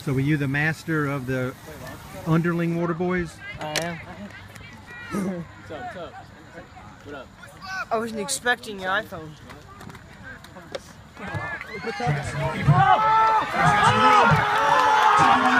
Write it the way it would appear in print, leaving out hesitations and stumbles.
So were you the master of the underling water boys? I am. What's up? What up? I wasn't expecting your iPhone. Oh!